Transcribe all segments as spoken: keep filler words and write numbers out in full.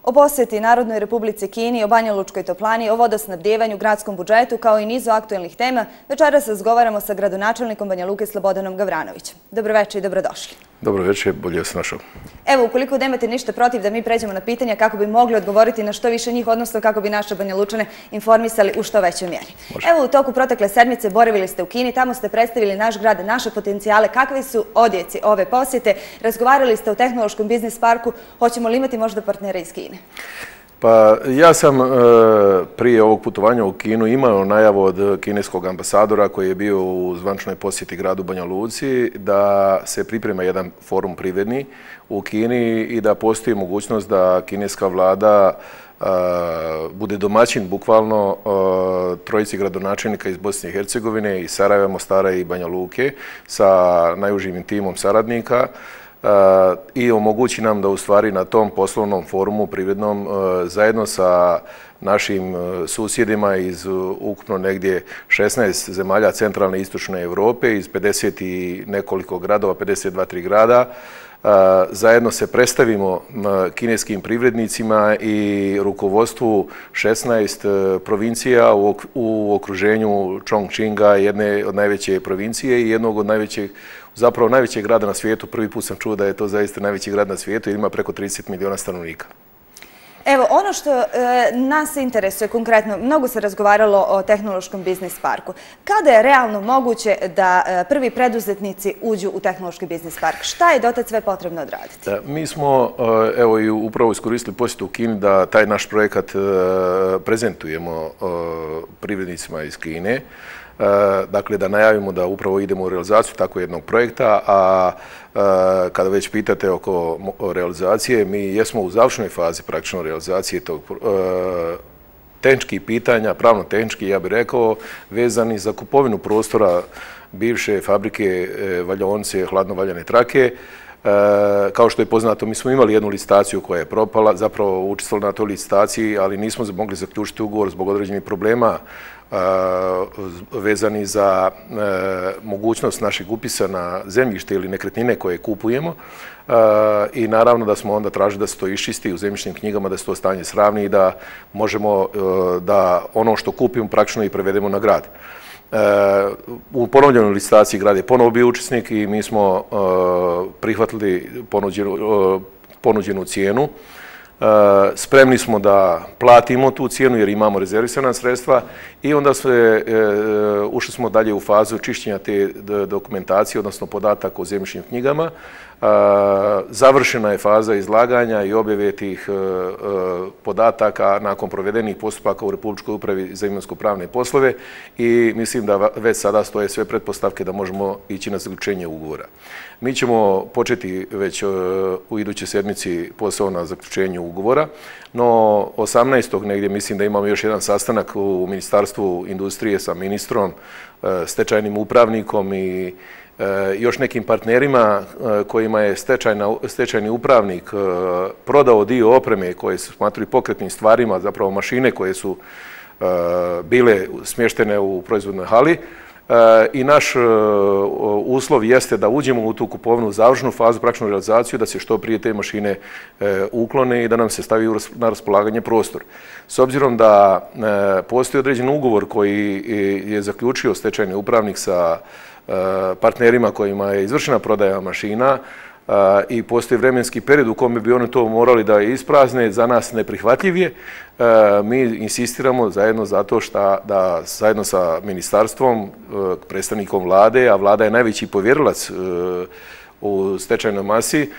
O posjeti Narodnoj Republici Kini, o Banjalučkoj toplani, o vodosnabdevanju, gradskom budžetu, kao i nizu aktuelnih tema, večeras razgovaramo sa gradonačelnikom Banja Luke Slobodanom Gavranovicem. Dobroveče i dobrodošli. Dobroveče, bolje vas našao. Evo, ukoliko nemate ništa protiv da mi pređemo na pitanja kako bi mogli odgovoriti na što više njih, odnosno kako bi naše Banja Lučane informisali u što većoj mjeri. Evo, u toku protekle sedmice boravili ste u Kini, tamo ste predstavili naš grad, naše potencijale, kakvi su odjeci ove posjete, razgovarali ste o tehnološkom biznis parku, hoćemo li imati možda partnera iz Kine? Pa ja sam prije ovog putovanja u Kinu imao najavu od kineskog ambasadora koji je bio u zvaničnoj posjeti gradu Banja Luci da se priprema jedan forum privredni u Kini i da postoji mogućnost da kineska vlada bude domaćin bukvalno trojici gradonačelnika iz Bosne i Hercegovine, iz Sarajeva, Mostara i Banja Luke sa najužim timom saradnika i omogući nam da u stvari na tom poslovnom forumu privrednom zajedno sa našim susjedima iz ukupno negdje šesnaest zemalja centralne i istočne Evrope, iz pedeset i nekoliko gradova, pedeset dva tri grada, zajedno se predstavimo kineskim privrednicima i rukovodstvu šesnaest provincija u okruženju Chongqinga, jedne od najveće provincije i jednog od najvećeg, zapravo najvećeg grada na svijetu. Prvi put sam čuo da je to zaista najveći grad na svijetu jer ima preko trideset miliona stanovnika. Evo, ono što nas interesuje konkretno, mnogo se razgovaralo o tehnološkom biznis parku. Kada je realno moguće da prvi preduzetnici uđu u tehnološki biznis park? Šta je dotad sve potrebno odraditi? Mi smo, evo, i upravo iskoristili posjetu u Kini da taj naš projekat prezentujemo privrednicima iz Kine. Dakle, da najavimo da upravo idemo u realizaciju takvog jednog projekta, a kada već pitate oko realizacije, mi jesmo u završnoj fazi praktično realizacije tog tehničkih pitanja, pravno-tehnički, ja bih rekao, vezani za kupovinu prostora bivše fabrike valjaonice hladno-valjane trake. Kao što je poznato, mi smo imali jednu licitaciju koja je propala, zapravo učestvovali na toj licitaciji, ali nismo mogli zaključiti ugovor zbog određenih problema vezani za mogućnost našeg upisa na zemljište ili nekretnine koje kupujemo i naravno da smo onda tražili da se to iščisti u zemljišnim knjigama, da se to stanje sravni i da možemo da ono što kupimo praktično i prevedemo na grad. U ponovljenoj licitaciji grad je ponovo bio učesnik i mi smo prihvatili ponuđenu cijenu. Spremni smo da platimo tu cijenu jer imamo rezervisana sredstva i onda ušli smo dalje u fazu čišćenja te dokumentacije, odnosno podataka o zemljišnim knjigama. Završena je faza izlaganja i objave tih podataka nakon provedenih postupaka u Republičkoj upravi za imovinsko-pravne poslove i mislim da već sada stoje sve pretpostavke da možemo ići na zaključenje ugovora. Mi ćemo početi već u idućoj sedmici posao na zaključenju ugovora, no osamnaestog negdje mislim da imamo još jedan sastanak u Ministarstvu industrije sa ministrom, stečajnim upravnikom i još nekim partnerima kojima je stečajni upravnik prodao dio opreme koje se smatruju pokretnim stvarima, zapravo mašine koje su bile smještene u proizvodnoj hali. I naš uslov jeste da uđemo u tu kupovnu završnu fazu, praktičnu realizaciju, da se što prije te mašine uklone i da nam se stavi na raspolaganje prostor. S obzirom da postoji određen ugovor koji je zaključio stečajni upravnik sa partnerima kojima je izvršena prodaja mašina i postoji vremenski period u kome bi oni to morali da isprazne, za nas neprihvatljiv je. Mi insistiramo zajedno zato što da zajedno sa ministarstvom, predstavnikom vlade, a vlada je najveći povjerilac u stečajnoj masi,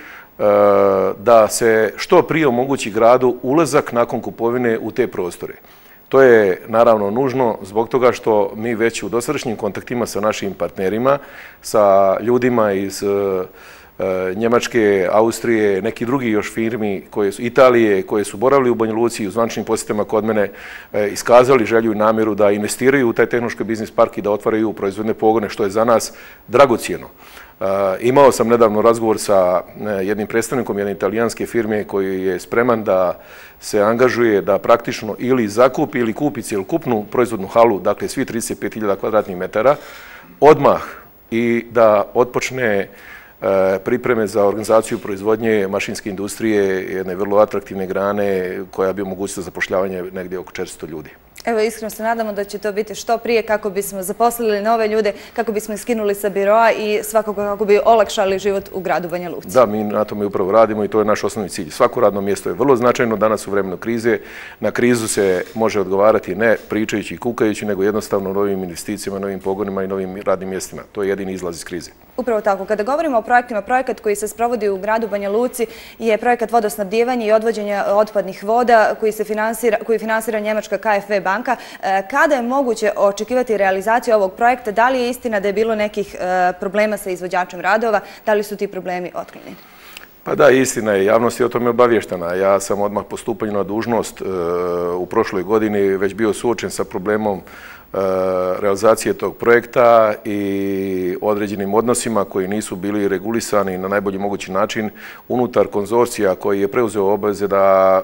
da se što prije omogući gradu ulazak nakon kupovine u te prostore. To je naravno nužno zbog toga što mi već u dosadašnjim kontaktima sa našim partnerima, sa ljudima iz Njemačke, Austrije, neki drugi još firmi, Italije, koje su boravili u Banja Luci i u zvaničnim posjetama kod mene iskazali želju i namjeru da investiraju u taj tehnološki biznis park i da otvaraju proizvodne pogone, što je za nas dragocijeno. Imao sam nedavno razgovor sa jednim predstavnikom jedne italijanske firme koji je spreman da se angažuje da praktično ili zakupi ili kupi cjelokupnu proizvodnu halu, dakle svi trideset pet hiljada kvadratnih metara, odmah i da otpočne pripreme za organizaciju proizvodnje mašinske industrije, jedne vrlo atraktivne grane koja bi omogućila zapošljavanje negdje oko četiristo ljudi. Evo, iskreno se nadamo da će to biti što prije kako bismo zaposlili nove ljude, kako bismo skinuli sa biroa i svakako kako bi olakšali život u gradu Banja Luci. Da, mi na tome upravo radimo i to je naš osnovni cilj. Svako radno mjesto je vrlo značajno danas u vremenu krize. Na krizu se može odgovarati ne pričajući i kukajući, nego jednostavno novim investicijama, novim pogonima i novim radnim mjestima. To je jedini izlaz iz krize. Upravo tako. Kada govorimo o projektima, projekat koji se sprovodi u gradu Banja Luci je projekat vodosnabdijevanja i odvođenja otpadnih voda koji se finansira, koji finansira njemačka K F W banka. Kada je moguće očekivati realizaciju ovog projekta? Da li je istina da je bilo nekih problema sa izvođačem radova? Da li su ti problemi otklonjeni? Pa da, istina je. Javnost je o tome obavještena. Ja sam odmah po stupanju na dužnost u prošloj godini već bio suočen sa problemom realizacije tog projekta i određenim odnosima koji nisu bili regulisani na najbolji mogući način unutar konzorcija koji je preuzeo obaveze da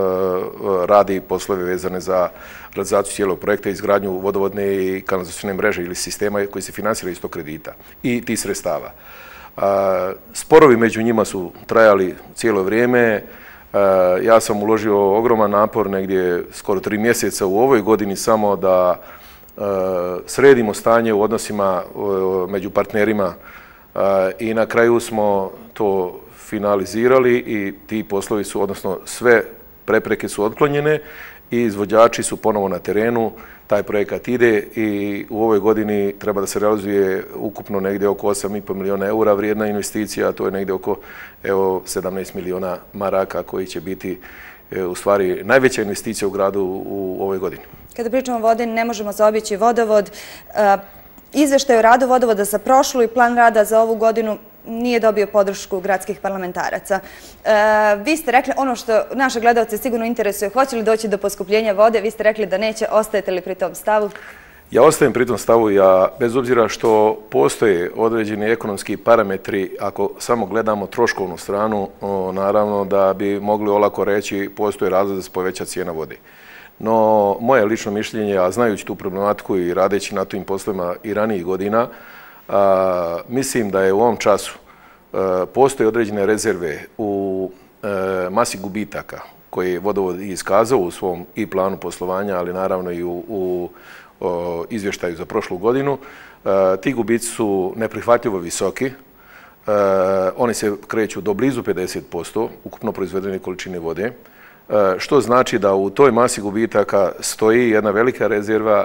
radi poslove vezane za realizaciju cijelog projekta, izgradnju vodovodne i kanalizacione mreže ili sistema koji se finansira iz tog kredita i tih sredstava. Sporovi među njima su trajali cijelo vrijeme. Ja sam uložio ogroman napor, negdje skoro tri mjeseca u ovoj godini samo da sredimo stanje u odnosima među partnerima i na kraju smo to finalizirali i ti poslovi su, odnosno sve prepreke su otklonjene i izvođači su ponovo na terenu. Taj projekat ide i u ovoj godini treba da se realizuje ukupno negdje oko osam i pol milijuna eura vrijedna investicija, a to je negdje oko evo, sedamnaest milijuna maraka koji će biti u stvari najveća investicija u gradu u ovoj godini. Kada pričamo o vodi, ne možemo zaobići vodovod. Izveštaj o radu vodovoda za prošlu i plan rada za ovu godinu nije dobio podršku gradskih parlamentaraca. Vi ste rekli, ono što naše gledalce sigurno interesuje, hoće li doći do poskupljenja vode, vi ste rekli da neće, ostajete li pri tom stavu? Ja ostajem pri tom stavu, ja bez obzira što postoje određeni ekonomski parametri, ako samo gledamo troškovnu stranu, naravno da bi mogli olako reći postoje razlog da se poveća cijena vode. No, moje lično mišljenje, a znajući tu problematiku i radeći na tim poslovima i ranijih godina, a, mislim da je u ovom času a, postoje određene rezerve u a, masi gubitaka koje je vodovod iskazao u svom i planu poslovanja, ali naravno i u, u o, izvještaju za prošlu godinu. A, ti gubici su neprihvatljivo visoki. A, oni se kreću do blizu pedeset posto ukupno proizvedene količine vode, što znači da u toj masi gubitaka stoji jedna velika rezerva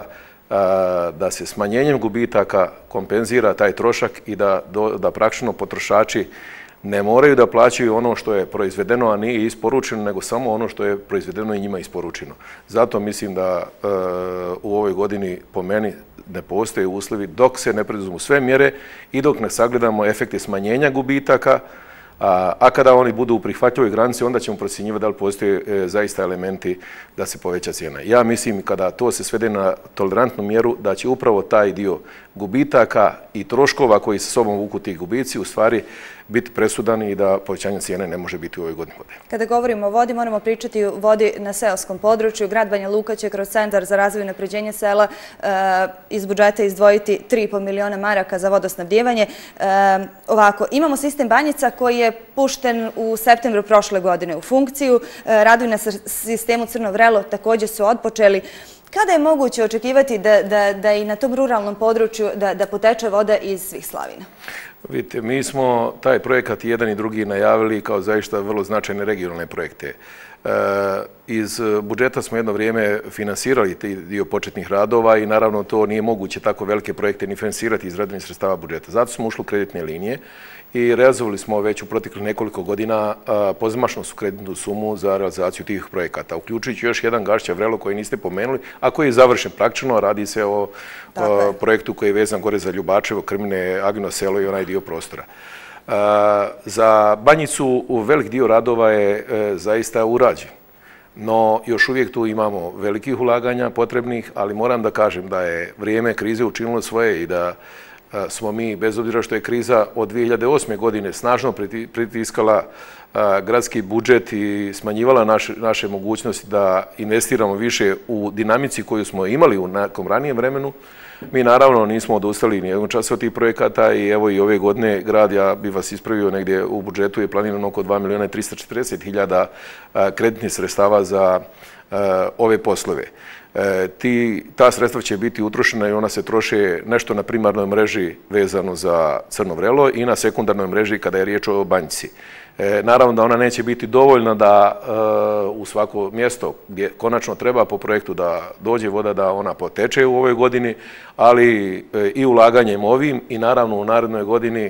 da se smanjenjem gubitaka kompenzira taj trošak i da, da praktično potrošači ne moraju da plaćaju ono što je proizvedeno, a nije isporučeno, nego samo ono što je proizvedeno i njima isporučeno. Zato mislim da e, u ovoj godini po meni ne postoje uslovi dok se ne preduzmu sve mjere i dok ne sagledamo efekte smanjenja gubitaka, A, a kada oni budu u prihvatljivoj granici, onda ćemo procjenjivati da li postoje e, zaista elementi da se poveća cijena. Ja mislim kada to se svede na tolerantnu mjeru, da će upravo taj dio gubitaka i troškova koji sa sobom vuku tih gubici u stvari biti presudan i da povećanje cijene ne može biti u ovoj godini vode. Kada govorimo o vodi, moramo pričati o vodi na seoskom području. Grad Banja Luka će kroz Centar za razvoj i unapređenje sela e, iz budžeta izdvojiti tri i pol miliona maraka za vodosnabdijevanje. E, ovako, imamo sistem Banjica koji je pušten u septembru prošle godine u funkciju. E, radovi na sistemu Crno vrelo također su otpočeli. Kada je moguće očekivati da, da, da i na tom ruralnom području da, da poteče voda iz svih slavina? Vidite, mi smo taj projekat jedan i drugi najavili kao zaista vrlo značajne regionalne projekte. E, iz budžeta smo jedno vrijeme finansirali taj dio početnih radova i naravno to nije moguće tako velike projekte ni finansirati iz redovnih sredstava budžeta. Zato smo ušli u kreditne linije i realizovali smo već u proteklih nekoliko godina pozamašnu su kreditnu sumu za realizaciju tih projekata, uključujući još jedan Gašća Vrelo koji niste pomenuli, a koji je završen praktično, radi se o, o projektu koji je vezan gore za Ljubačevo, Krmine, Agino selo i onaj dio prostora. A, za Banjicu velik dio radova je e, zaista urađen, no još uvijek tu imamo velikih ulaganja potrebnih, ali moram da kažem da je vrijeme krize učinilo svoje i da smo mi, bez obzira što je kriza od dvije hiljade osme godine snažno pritiskala gradski budžet i smanjivala naše, naše mogućnosti da investiramo više u dinamici koju smo imali u nekom ranijem vremenu, mi naravno nismo odustali nijednog časa od tih projekata i evo i ove godine grad, ja bih vas ispravio, negdje u budžetu je planirano oko dva milijuna i tristo četrdeset hiljada kreditnih sredstava za ove poslove. Ti, ta sredstva će biti utrošena i ona se troše nešto na primarnoj mreži vezano za Crno Vrelo i na sekundarnoj mreži kada je riječ o Banjici. E, naravno da ona neće biti dovoljna da e, u svako mjesto gdje konačno treba po projektu da dođe voda, da ona poteče u ovoj godini, ali e, i ulaganjem ovim i naravno u narednoj godini e,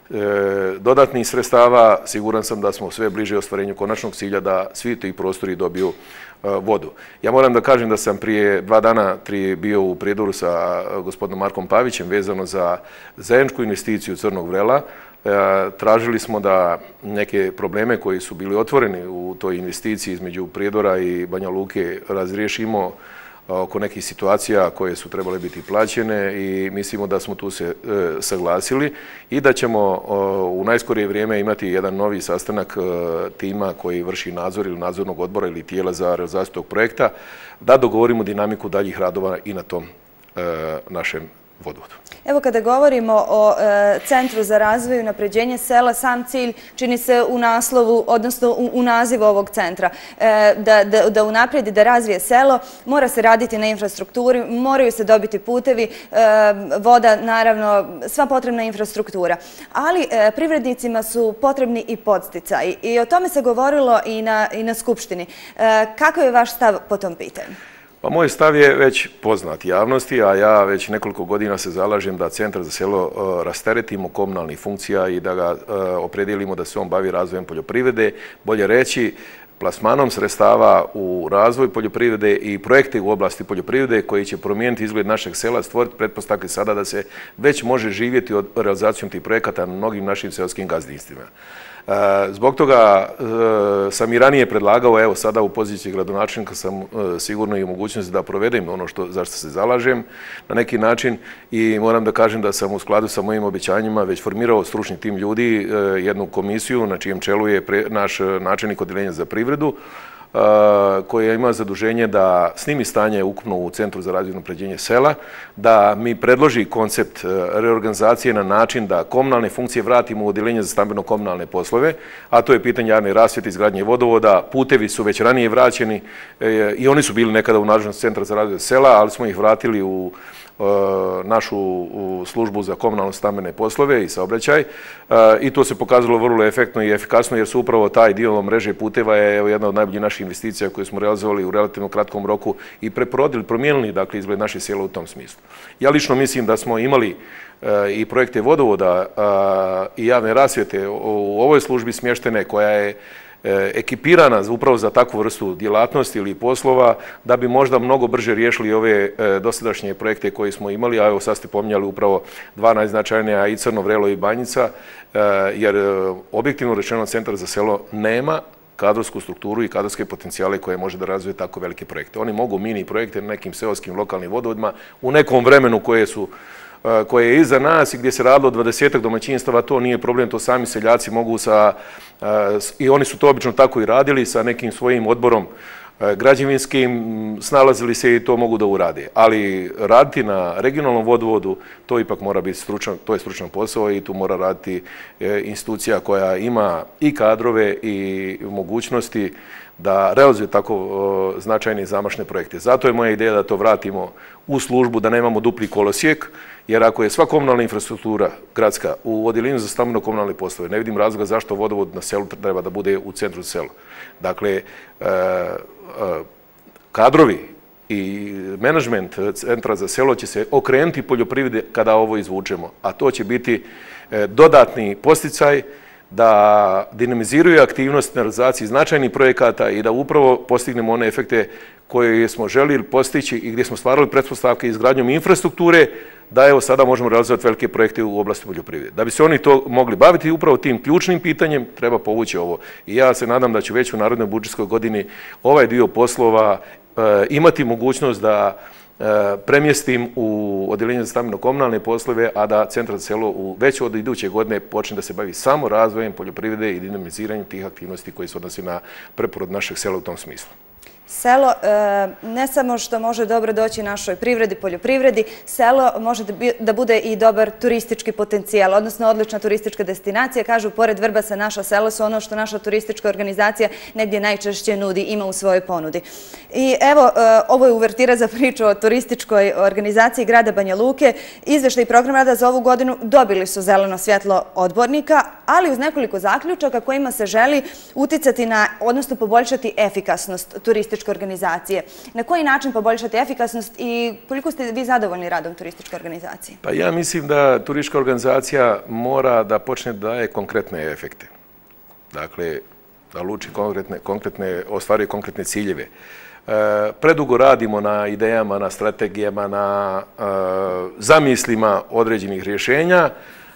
dodatnih sredstava, siguran sam da smo sve bliže ostvarenju konačnog cilja da svi ti prostori dobiju e, vodu. Ja moram da kažem da sam prije dva dana tri bio u prijedoru sa gospodinom Markom Pavićem vezano za zajedničku investiciju Crnog Vrela. Tražili smo da neke probleme koji su bili otvoreni u toj investiciji između Prijedora i Banja Luke razriješimo oko nekih situacija koje su trebale biti plaćene i mislimo da smo tu se saglasili i da ćemo u najskorije vrijeme imati jedan novi sastanak tima koji vrši nadzor ili nadzornog odbora ili tijela za realizaciju tog projekta, da dogovorimo dinamiku daljih radova i na tom našem vodovodu. Evo kada govorimo o e, Centru za razvoj i unapređenje sela, sam cilj čini se u naslovu, odnosno u, u nazivu ovog centra, e, da, da, da unaprijedi, da razvije selo, mora se raditi na infrastrukturi, moraju se dobiti putevi, e, voda, naravno, sva potrebna infrastruktura. Ali e, privrednicima su potrebni i podsticaji i o tome se govorilo i na, i na Skupštini. E, kakav je vaš stav po tom pitanju? Pa moj stav je već poznat javnosti, a ja već nekoliko godina se zalažem da Centar za selo rasteretimo komunalnih funkcija i da ga opredijelimo da se on bavi razvojem poljoprivrede, bolje reći plasmanom sredstava u razvoj poljoprivrede i projekte u oblasti poljoprivrede koji će promijeniti izgled našeg sela, stvoriti pretpostavke sada da se već može živjeti od realizacijom tih projekata na mnogim našim seoskim gazdinstvima. Zbog toga sam i ranije predlagao, evo sada u poziciji gradonačelnika sam sigurno i u mogućnosti da provedem ono što, zašto se zalažem na neki način i moram da kažem da sam u skladu sa mojim obećanjima već formirao stručni tim ljudi, jednu komisiju na čijem čelu je naš načelnik odeljenja za privredu, koja ima zaduženje da snimi stanje ukupno u Centru za razvoj i unapređenje sela, da mi predloži koncept reorganizacije na način da komunalne funkcije vratimo u odeljenje za stambeno-komunalne poslove, a to je pitanje javne rasvjete, izgradnje vodovoda, putevi su već ranije vraćeni i oni su bili nekada u nadležnosti Centra za razvoj sela, ali smo ih vratili u našu službu za komunalno stambene poslove i saobraćaj i to se pokazalo vrlo efektno i efikasno jer su upravo taj dio mreže puteva je jedna od najboljih naših investicija koje smo realizovali u relativno kratkom roku i preporodili, promijenili dakle izgled naših sela u tom smislu. Ja lično mislim da smo imali i projekte vodovoda i javne rasvjete u ovoj službi smještene koja je ekipirana upravo za takvu vrstu djelatnosti ili poslova, da bi možda mnogo brže riješili ove dosadašnje projekte koje smo imali, a evo sad ste pominjali upravo dva najznačajnija i Crno Vrelo i Banjica, jer objektivno rečeno Centar za selo nema kadrovsku strukturu i kadrovske potencijale koje može da razvije tako velike projekte. Oni mogu mini projekte na nekim seoskim lokalnim vodovodima u nekom vremenu koje su koje je iza nas i gdje se radilo dvadesetak domaćinstava, to nije problem, to sami seljaci mogu sa, i oni su to obično tako i radili, sa nekim svojim odborom građevinskim, snalazili se i to mogu da urade. Ali raditi na regionalnom vodovodu, to ipak mora biti stručan, to je stručan posao i tu mora raditi institucija koja ima i kadrove i mogućnosti da realizuje tako značajne i zamašne projekte. Zato je moja ideja da to vratimo u službu, da nemamo dupli kolosijek, jer ako je sva komunalna infrastruktura gradska u odeljenju za stambeno-komunalne poslove, ne vidim razloga zašto vodovod na selu treba da bude u centru sela. Dakle, kadrovi i menadžment Centra za selo će se okrenuti poljoprivrede kada ovo izvučemo, a to će biti dodatni posticaj da dinamiziraju aktivnost na realizaciji značajnih projekata i da upravo postignemo one efekte koje smo željeli postići i gdje smo stvarali pretpostavke izgradnjom infrastrukture, da evo sada možemo realizovati velike projekte u oblasti poljoprivrede. Da bi se oni to mogli baviti upravo tim ključnim pitanjem, treba povući ovo. I ja se nadam da će već u narednoj budžetskoj godini ovaj dio poslova e, imati mogućnost da premjestim u odjeljenje za stambeno-komunalne poslove, a da Centar za selo u već od iduće godine počne da se bavi samo razvojem poljoprivrede i dinamiziranjem tih aktivnosti koji se odnosi na preporod našeg sela u tom smislu. Selo ne samo što može dobro doći našoj privredi, poljoprivredi, selo može da bude i dobar turistički potencijal, odnosno odlična turistička destinacija. Kažu, pored Vrbasa, naša sela su ono što naša turistička organizacija negdje najčešće nudi, ima u svojoj ponudi. I evo, ovo je uvertira za priču o turističkoj organizaciji grada Banja Luke. Izveštaj i program rada za ovu godinu dobili su zeleno svjetlo odbornika, ali uz nekoliko zaključaka kojima se želi uticati na, odnosno poboljšati efikasnost turističke organizacije. Na koji način poboljšati efikasnost i koliko ste vi zadovoljni radom turističke organizacije? Pa ja mislim da turistička organizacija mora da počne da daje konkretne efekte. Dakle, da luči konkretne, konkretne, ostvaruje konkretne ciljeve. E, predugo radimo na idejama, na strategijama, na e, zamislima određenih rješenja,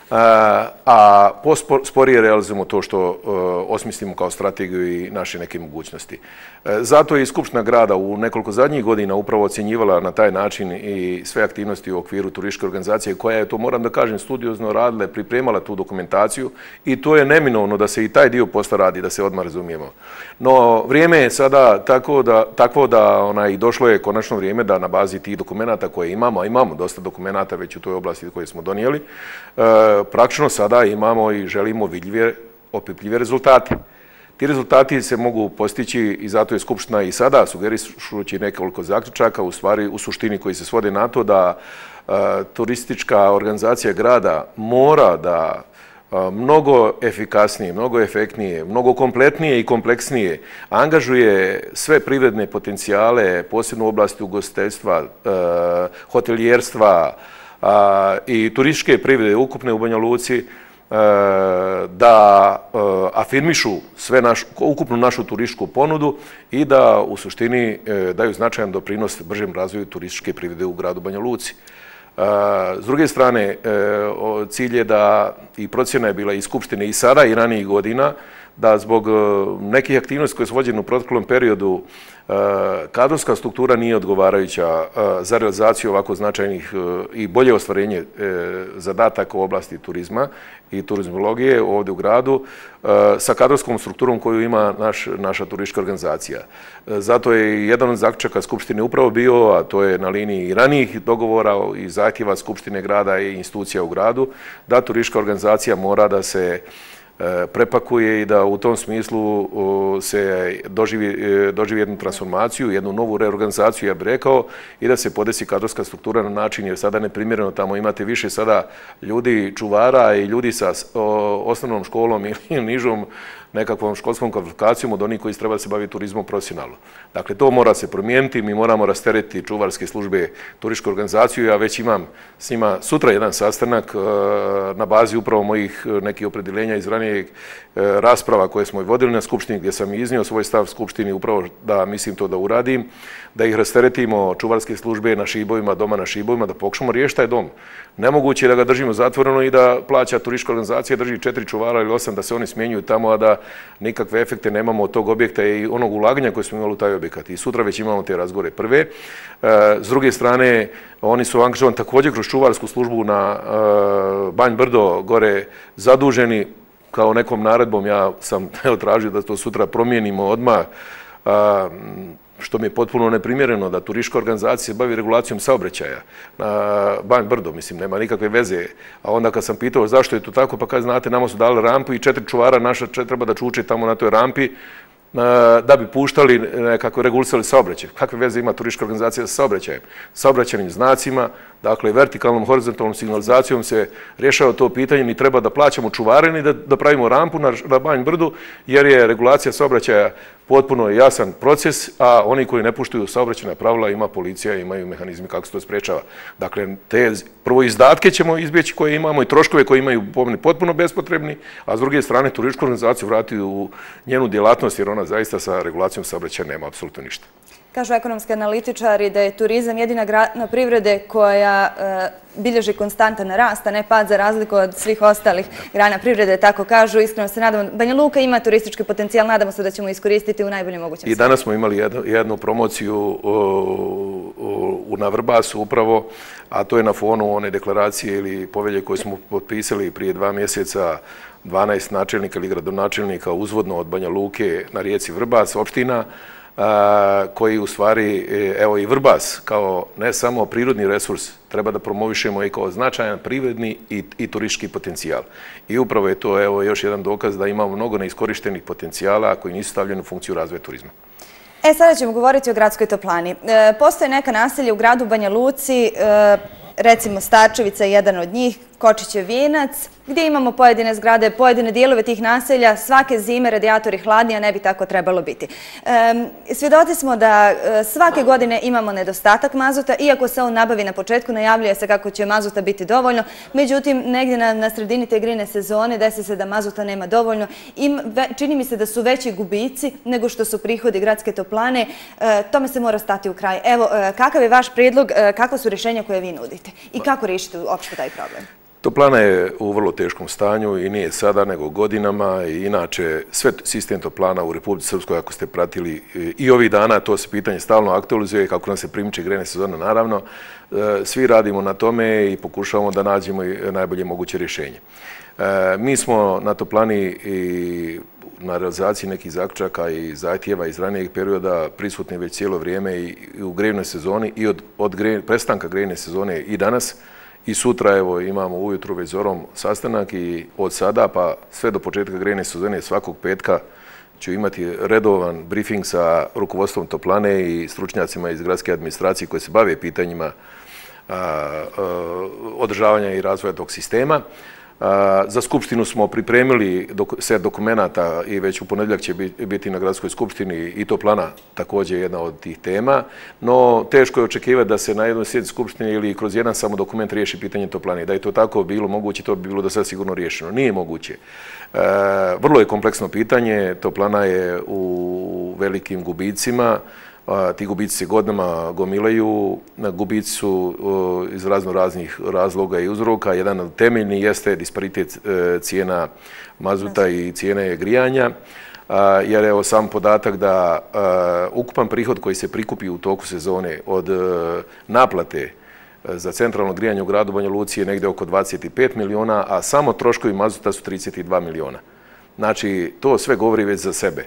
a sporije realizujemo to što osmislimo kao strategiju i naše neke mogućnosti. Zato je i Skupština grada u nekoliko zadnjih godina upravo ocjenjivala na taj način i sve aktivnosti u okviru turističke organizacije koja je, to moram da kažem, studiozno radila, pripremala tu dokumentaciju i to je neminovno da se i taj dio posla radi, da se odmah razumijemo. No, vrijeme je sada tako da, tako da onaj, došlo je konačno vrijeme da na bazi tih dokumenata koje imamo, a imamo dosta dokumenata već u toj oblasti koje smo donijeli, praktično sada imamo i želimo vidljive, opipljive rezultate. Ti rezultati se mogu postići i zato je Skupština i sada, sugerišući nekoliko zaključaka, u stvari u suštini koji se svode na to da uh, turistička organizacija grada mora da uh, mnogo efikasnije, mnogo efektnije, mnogo kompletnije i kompleksnije angažuje sve privredne potencijale, posebno u oblasti ugostiteljstva, uh, hotelijerstva, A, i turističke privrede ukupne u Banja Luci e, da e, afirmišu sve naš, ukupnu našu turističku ponudu i da u suštini e, daju značajan doprinos bržem razvoju turističke privrede u gradu Banja Luci. E, s druge strane, e, cilj je da i procjena je bila i Skupštine i sada i ranijih godina da zbog nekih aktivnosti koje su vođene u proteklom periodu kadrovska struktura nije odgovarajuća za realizaciju ovako značajnih i bolje ostvarenje zadataka u oblasti turizma i turizmologije ovdje u gradu sa kadrovskom strukturom koju ima naš, naša turistička organizacija. Zato je jedan od zaključaka Skupštine upravo bio, a to je na liniji ranijih dogovora i zahtjeva Skupštine grada i institucija u gradu, da turistička organizacija mora da se prepakuje i da u tom smislu se doživi, doživi jednu transformaciju, jednu novu reorganizaciju, ja bih rekao, i da se podesi kadrovska struktura na način, jer sada neprimjereno tamo imate više sada ljudi čuvara i ljudi sa osnovnom školom ili nižom nekakvom školskom kvalifikacijom od onih koji treba da se bavi turizmom profesionalno. Dakle, to mora se promijeniti, mi moramo rasteretiti čuvarske službe turističku organizaciju. Ja već imam s njima sutra jedan sastanak na bazi upravo mojih nekih opredjeljenja iz ranijeg rasprava koje smo i vodili na Skupštini, gdje sam iznio svoj stav Skupštini upravo da mislim to da uradim, da ih rasteretimo čuvarske službe na šibovima, doma na šibovima, da pokušamo riješiti taj dom. Nemoguće je da ga držimo zatvoreno i da plaća turistička organizacija, drži četiri čuvara ili osam, da se oni smjenjuju tamo, a da nikakve efekte nemamo od tog objekta i onog ulaganja koje smo imali u taj objekat. I sutra već imamo te razgovore prve. S druge strane, oni su angažovani također kroz čuvarsku službu na Banj Brdo, gore zaduženi kao nekom naredbom. Ja sam tražio da to sutra promijenimo odmah, što mi je potpuno neprimjereno da turistička organizacija se bavi regulacijom saobraćaja na Banj Brdo, mislim, nema nikakve veze. A onda kad sam pitao zašto je to tako, pa kad znate, nama su dali rampu i četiri čuvara naša treba da čuče tamo na toj rampi da bi puštali, nekako regulisali saobraćaj. Kakve veze ima turistička organizacija sa saobraćajem? Saobraćajnim znacima, dakle, vertikalnom, horizontalnom signalizacijom se rješava to pitanje. Mi treba da plaćamo čuvareni, da, da pravimo rampu na, na Banj Brdu, jer je regulacija saobraćaja potpuno jasan proces, a oni koji ne puštuju saobraćajna pravila, ima policija, imaju mehanizmi kako se to sprečava. Dakle, te prvo izdatke ćemo izbjeći koje imamo i troškove koje imaju potpuno bespotrebni, a s druge strane turističku organizaciju vratiti u njenu djelatnost, jer ona zaista sa regulacijom saobraćaja nema apsolutno ništa. Kažu ekonomski analitičari da je turizam jedina grana privrede koja bilježi konstantan rast, a ne pad za razliku od svih ostalih grana privrede, tako kažu. Iskreno se nadamo. Banja Luka ima turistički potencijal, nadamo se da ćemo iskoristiti u najboljem mogućem smislu. I danas smo imali jednu promociju na Vrbasu upravo, a to je na fonu one deklaracije ili povelje koje smo potpisali prije dva mjeseca, dvanaest načelnika ili gradonačelnika uzvodno od Banja Luke na rijeci Vrbas, opština, koji u stvari, evo i Vrbas, kao ne samo prirodni resurs, treba da promovišemo i kao značajan privredni i, i turistički potencijal. I upravo je to, evo, još jedan dokaz da imamo mnogo neiskorištenih potencijala koji nisu stavljeni u funkciju razvoja turizma. E, sada ćemo govoriti o gradskoj toplani. E, postoje neka naselja u gradu Banja Luci, e, recimo Starčevica je jedan od njih, Kočićev Vijenac, gdje imamo pojedine zgrade, pojedine dijelove tih naselja, svake zime radijatori hladni, a ne bi tako trebalo biti. Svjedoci smo da svake godine imamo nedostatak mazuta, iako se on nabavi na početku, najavljuje se kako će mazuta biti dovoljno, međutim, negdje na, na sredini te grejne sezone desi se da mazuta nema dovoljno. Im, ve, čini mi se da su veći gubici nego što su prihodi gradske toplane. E, tome se mora stati u kraj. Evo, e, kakav je vaš prijedlog, e, kakva su rješenja koje vi nudite i kako riješite uopšte taj problem? Toplana je u vrlo teškom stanju i nije sada nego godinama i inače sve sistem toplana u Republici Srpskoj, ako ste pratili i ovih dana, to se pitanje stalno aktualizuje kako nam se primiče grejna sezona, naravno. Svi radimo na tome i pokušavamo da nađemo najbolje moguće rješenje. Mi smo na toplani i na realizaciji nekih zaključaka i zahtjeva iz ranijeg perioda prisutni već cijelo vrijeme i u grejnoj sezoni i od, od grej, prestanka grejne sezone i danas. I sutra, evo, imamo ujutru već zorom sastanak i od sada pa sve do početka grejne sezone svakog petka ću imati redovan briefing sa rukovodstvom toplane i stručnjacima iz gradske administracije koji se bave pitanjima a, a, održavanja i razvoja tog sistema. Za Skupštinu smo pripremili set dokumenata i već u ponedjeljak će biti na Gradskoj skupštini i toplana također jedna od tih tema, no teško je očekivati da se na jednoj sjednici Skupštine ili kroz jedan samo dokument riješi pitanje toplane. Da je to tako bilo moguće, to bi bilo do sada sigurno riješeno. Nije moguće. Vrlo je kompleksno pitanje, toplana je u velikim gubicima, ti gubici se godinama gomilaju, gubici su iz razno raznih razloga i uzroka. Jedan od temeljnih jeste disparitet cijena mazuta i cijene grijanja, jer evo sam podatak da ukupan prihod koji se prikupi u toku sezone od naplate za centralno grijanje u gradu Banja Luci je negdje oko dvadeset pet miliona, a samo troškovi mazuta su trideset dva miliona. Znači, to sve govori već za sebe.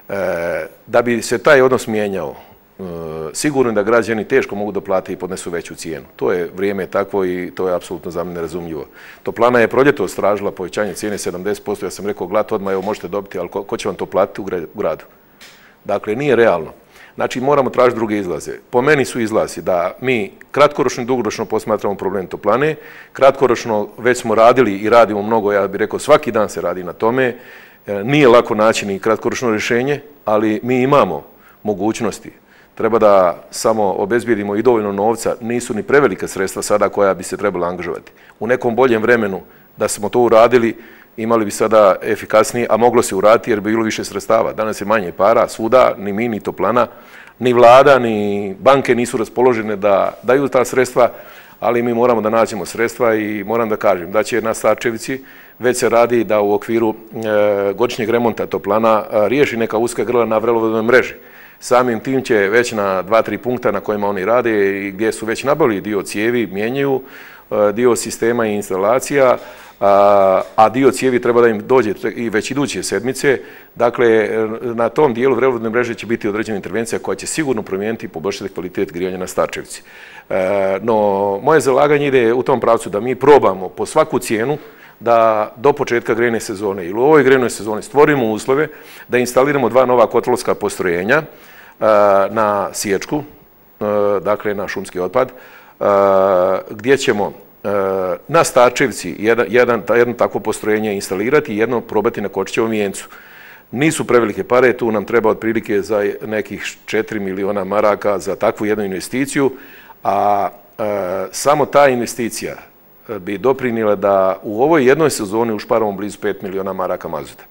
Da bi se taj odnos mijenjao, sigurno da građani teško mogu da plate i podnesu veću cijenu. To je vrijeme takvo i to je apsolutno za mene razumljivo. Toplana je proljeto stražila povećanje cijene sedamdeset posto. Ja sam rekao, glad odmah, evo možete dobiti, ali ko, ko će vam to platiti u gradu? Dakle, nije realno. Znači, moramo tražiti druge izlaze. Po meni su izlazi da mi kratkoročno i dugoročno posmatramo problem toplane. Kratkoročno već smo radili i radimo mnogo, ja bih rekao, svaki dan se radi na tome. Nije lako naći ni kratkoročno rješenje, ali mi imamo mogućnosti. Treba da samo obezbijedimo i dovoljno novca, nisu ni prevelika sredstva sada koja bi se trebala angažovati. U nekom boljem vremenu da smo to uradili, imali bi sada efikasnije, a moglo se uraditi jer bi bilo više sredstava. Danas je manje para, svuda, ni mi, ni toplana, ni vlada, ni banke nisu raspoložene da daju ta sredstva, ali mi moramo da nađemo sredstva i moram da kažem da će na Starčevici već se radi da u okviru e, godišnjeg remonta toplana e, riješi neka uska grla na vrelovodnoj mreži. Samim tim će već na dva, tri punkta na kojima oni rade i gdje su već nabavili dio cijevi, mijenjaju e, dio sistema i instalacija, a, a dio cijevi treba da im dođe i već iduće sedmice. Dakle, na tom dijelu vrelovodne mreže će biti određena intervencija koja će sigurno promijeniti i poboljšati kvalitet grijanja na Starčevici. E, no, moje zalaganje ide u tom pravcu da mi probamo po svaku cijenu da do početka grejne sezone ili u ovoj grejnoj sezoni stvorimo uslove da instaliramo dva nova kotlovska postrojenja e, na sječku, e, dakle na šumski otpad, e, gdje ćemo e, na Starčevici jedan, jedan, jedno takvo postrojenje instalirati i jedno probati na Kočićevom Vijencu. Nisu prevelike pare, tu nam treba otprilike za nekih četiri miliona maraka za takvu jednu investiciju, a e, samo ta investicija bi doprinijela da u ovoj jednoj sezoni ušparamo blizu pet miliona maraka mazuta.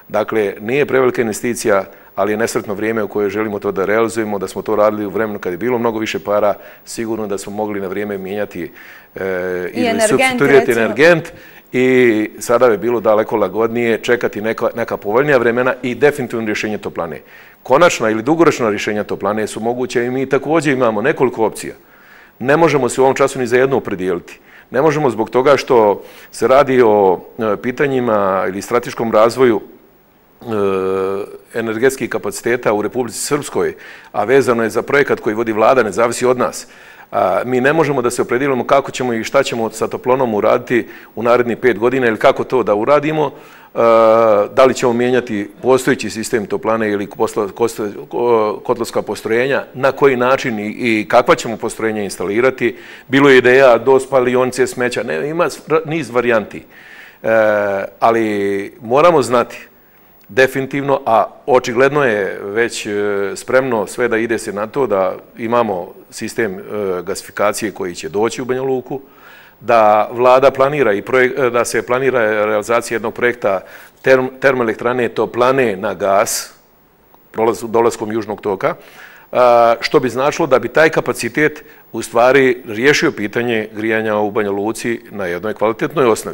Dakle, nije prevelika investicija, ali je nesretno vrijeme u koje želimo to da realizujemo, da smo to radili u vremenu kad je bilo mnogo više para, sigurno da smo mogli na vrijeme mijenjati e, ili supstituirati energent i sada bi bilo daleko lagodnije čekati neka, neka povoljnija vremena i definitivno rješenje toplane. Konačna ili dugoročna rješenja toplane su moguće i mi također imamo nekoliko opcija. Ne možemo se u ovom času ni za jedno opredijeliti. Ne možemo zbog toga što se radi o pitanjima ili strateškom razvoju energetskih kapaciteta u Republici Srpskoj, a vezano je za projekat koji vodi vlada, ne zavisi od nas. Mi ne možemo da se opredijelimo kako ćemo i šta ćemo sa toplonom uraditi u narednih pet godina ili kako to da uradimo, da li ćemo mijenjati postojeći sistem toplane ili kotlovska postrojenja, na koji način i kakva ćemo postrojenja instalirati. Bilo je ideja do spalionice smeća, ima niz varijanti, ali moramo znati definitivno, a očigledno je već spremno sve da ide se na to da imamo sistem gasifikacije koji će doći u Banja Luku, da vlada planira i da se planira realizacija jednog projekta termoelektrane toplane na gas, dolaskom južnog toka, što bi značilo da bi taj kapacitet u stvari riješio pitanje grijanja u Banja Luci na jednoj kvalitetnoj osnovi.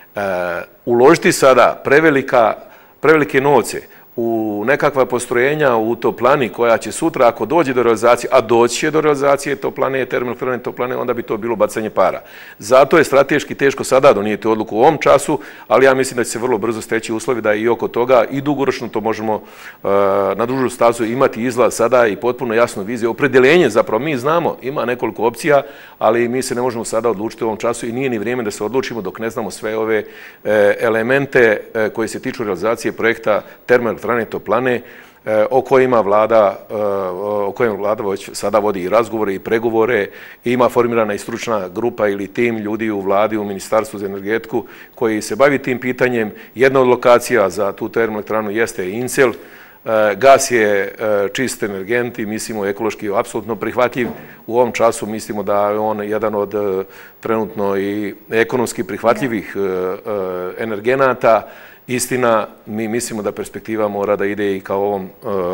Uložiti sada prevelika prevelike novce u nekakva postrojenja u toplani koja će sutra, ako dođe do realizacije, a doći će do realizacije toplane, termoelektrane toplane, onda bi to bilo bacanje para. Zato je strateški teško sada donijeti odluku u ovom času, ali ja mislim da će se vrlo brzo steći uslovi da i oko toga i dugoročno to možemo na dužu stazu imati izlaz sada i potpuno jasnu viziju. Opredeljenje, zapravo mi znamo, ima nekoliko opcija, ali mi se ne možemo sada odlučiti u ovom času i nije ni vrijeme da se odlučimo dok ne znamo sve ove elemente koji se tiču realizacije projekta termoelektrane toplane o kojima vlada, o kojima vlada već sada vodi i razgovore i pregovore i ima formirana i stručna grupa ili tim ljudi u vladi, u Ministarstvu za energetiku koji se bavi tim pitanjem. Jedna od lokacija za tu termoelektranu jeste Incel. Gas je čist energent i mislimo ekološki apsolutno prihvatljiv. U ovom času mislimo da je on jedan od trenutno i ekonomski prihvatljivih energenata. Istina, mi mislimo da perspektiva mora da ide i kao ovom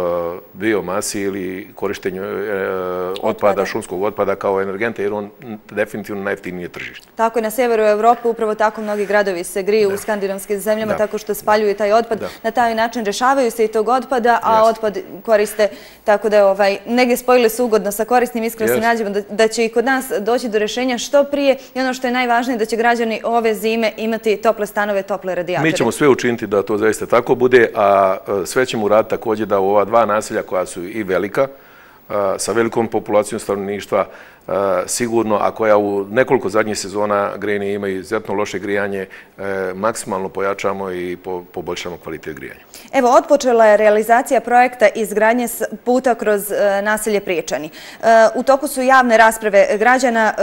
biomasi ili korištenju otpada, šumskog otpada kao energenta, jer on definitivno najjeftinije tržište. Tako je, na sjeveru Evrope upravo tako mnogi gradovi se griju u skandinavskim zemljama tako što spaljuju taj otpad. Na taj način rešavaju se i tog otpada, a otpad koriste tako da negdje spojile su ugodno sa korisnim. Iskreno se nađemo da će i kod nas doći do rješenja što prije i ono što je najvažnije da će građani ove zime imati tople stanove, tople radijatore. Mi ćemo sve učiniti da to zaista tako bude, a sve ćemo uraditi također da u ova dva naselja koja su i velika, sa velikom populacijom stanovništva, sigurno, a koja u nekoliko zadnjih sezona grejene imaju izuzetno loše grijanje, maksimalno pojačamo i poboljšamo kvalitet grijanja. Evo, otpočela je realizacija projekta izgradnje puta kroz naselje Priječani. U toku su javne rasprave građana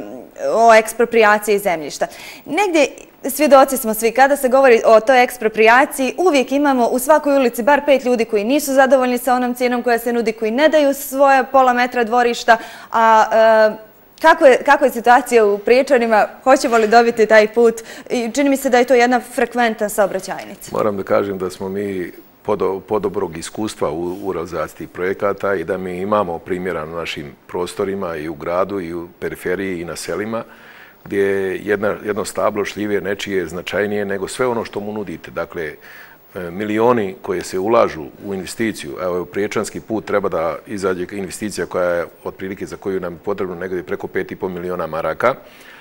o eksproprijaciji zemljišta. Negdje svjedoci smo svi, kada se govori o toj eksproprijaciji, uvijek imamo u svakoj ulici bar pet ljudi koji nisu zadovoljni sa onom cijenom koja se nudi, koji ne daju svoje pola metra dvorišta, a kako je situacija u Priječanima, hoćemo li dobiti taj put? Čini mi se da je to jedna frekventna saobraćajnica. Moram da kažem da smo mi podobrog iskustva u realizaciji projekata i da mi imamo primjera na našim prostorima i u gradu i u periferiji i na selima, gdje je jedno stablo šljive nečije značajnije nego sve ono što mu nudite. Dakle, milioni koje se ulažu u investiciju, evo, Priječanski put treba da izađe investicija koja je otprilike za koju nam je potrebno negdje preko pet i po miliona maraka.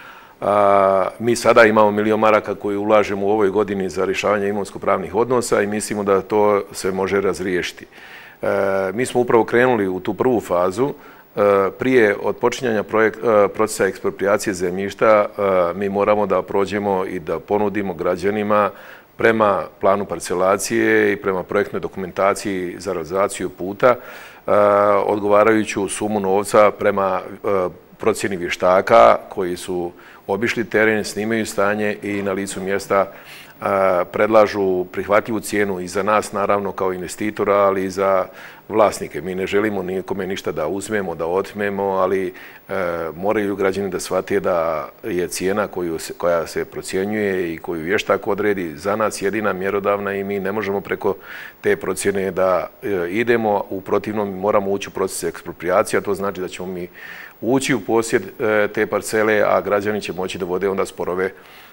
Mi sada imamo milion maraka koji ulažemo u ovoj godini za rješavanje imovinsko-pravnih odnosa i mislimo da to se može razriješiti. Mi smo upravo krenuli u tu prvu fazu. Prije odpočinjanja procesa eksproprijacije zemljišta mi moramo da prođemo i da ponudimo građanima prema planu parcelacije i prema projektnoj dokumentaciji za realizaciju puta odgovarajuću sumu novca prema procjeni vještaka koji su obišli teren, snimaju stanje i na licu mjesta predlažu prihvatljivu cijenu i za nas, naravno, kao investitora, ali i za vlasnike. Mi ne želimo nikome ništa da uzmemo, da otmemo, ali moraju građani da shvate da je cijena koja se procjenjuje i koju vještak odredi za nas jedina mjerodavna i mi ne možemo preko te procjene da idemo. U protivnom moramo ući u proces eksproprijacije, a to znači da ćemo mi ući u posjed te parcele, a građani će moći da vode onda sporove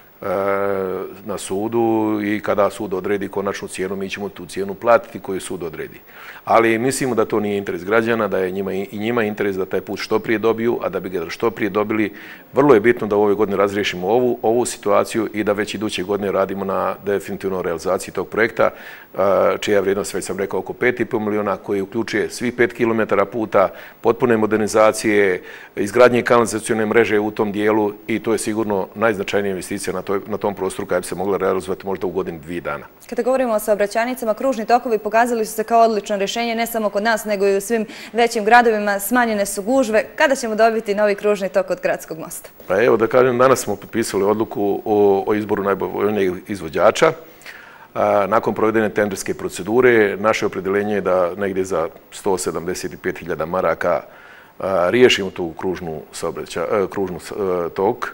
na sudu i kada sud odredi konačnu cijenu, mi ćemo tu cijenu platiti koju sud odredi. Ali mislimo da to nije interes građana, da je njima i njima interes da taj put što prije dobiju, a da bi ga što prije dobili, vrlo je bitno da u ovoj godini razriješimo ovu, ovu situaciju i da već iduće godine radimo na definitivno realizaciji tog projekta, čija je vrijednost, već sam rekao, oko pet i pol miliona, koji uključuje svih pet kilometara puta, potpune modernizacije, izgradnje kanalizacione mreže u tom dijelu i to je sigurno najznačajnija investicija na, toj, na tom prostoru koja bi se mogla realizovati možda u godini dvije dana. Kada govorimo o saobraćajnicama, kružni tokovi pokazali su se kao odlično rješenje ne samo kod nas, nego i u svim većim gradovima. Smanjene su gužve. Kada ćemo dobiti novi kružni tok od Gradskog mosta? Pa evo da kažem, danas smo potpisali odluku o, o izboru najboljnijeg izvođača. Nakon provedene tenderske procedure, naše opределenje je da negdje za sto sedamdeset pet hiljada maraka riješimo tu kružnu, kružnu tok.